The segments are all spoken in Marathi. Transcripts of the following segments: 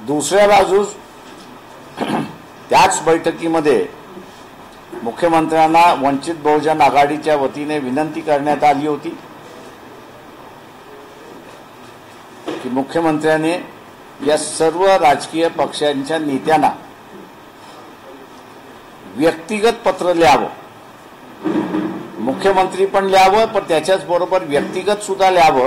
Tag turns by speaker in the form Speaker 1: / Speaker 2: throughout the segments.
Speaker 1: दुसऱ्या बाजूस त्याच बैठकीमध्ये मुख्यमंत्र्यांना वंचित बहुजन आघाडीच्या वतीने विनंती करण्यात आली होती की मुख्यमंत्र्यांनी या सर्व राजकीय पक्षांच्या नेत्यांना व्यक्तिगत पत्र लिहावं, मुख्यमंत्री पण लिहावं पण त्याच्याच बरोबर व्यक्तिगत सुद्धा लिहावं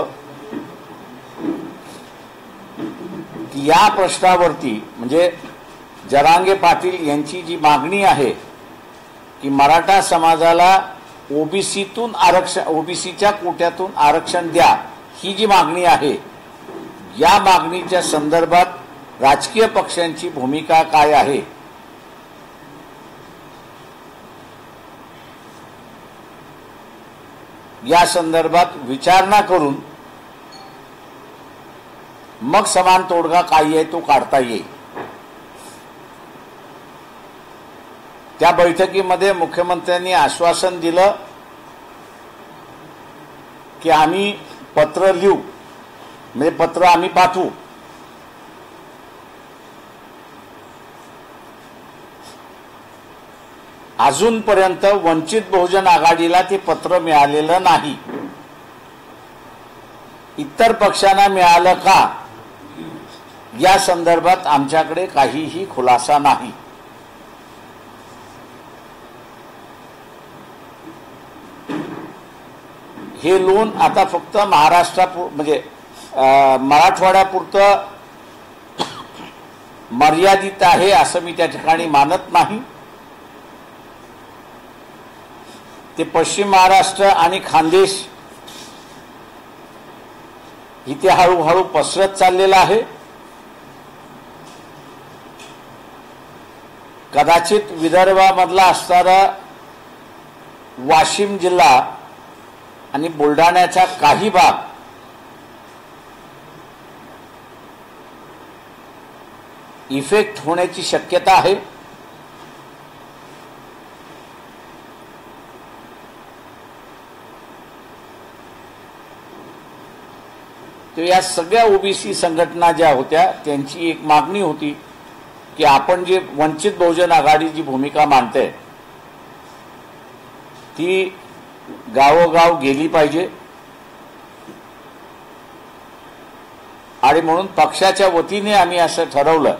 Speaker 1: की या प्रश्नावरती म्हणजे जरांगे पाटील यांची जी मागणी आहे की मराठा समाजाला ओबीसीतून आरक्षण, ओबीसीच्या कोट्यातून आरक्षण द्या, ही जी मागणी आहे या मागणीच्या संदर्भात राजकीय पक्षांची भूमिका काय आहे या संदर्भात विचारणा करून मग समान तोडगा काय आहे तो काढता येईल। त्या बैठकीमध्ये मुख्यमंत्र्यांनी आश्वासन दिलं की आम्ही पत्र लिहू, म्हणजे पत्र आम्ही पाठवू। अजूनपर्यंत वंचित बहुजन आघाडीला ते पत्र मिळालेलं नाही। इतर पक्षांना मिळालं का या संदर्भात आमच्याकडे काहीही खुलासा नाही। हे लोन आता फक्त म्हणजे मराठवाड्यापुरतं मर्यादित आहे असं मी त्या ठिकाणी मानत नाही। ते पश्चिम महाराष्ट्र आणि खानदेश इथे हळूहळू पसरत चाललेला आहे। कदाचित विदर्भामधला असणारा वाशिम जिल्हा आणि बुलढाण्याचा काही भाग इफेक्ट होण्याची शक्यता आहे। तो या सगळ्या ओबीसी संघटना ज्या होत्या त्यांची एक मागणी होती की आपण जे वंचित बहुजन आघाडी जी भूमिका मांडते ती गावोगाव गेली पाहिजे आणि म्हणून पक्षाच्या वतीने आम्ही असं ठरवलं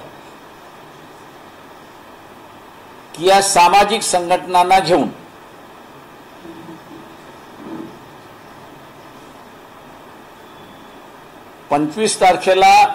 Speaker 1: की या सामाजिक संघटनांना घेऊन पंचवीस तारखेला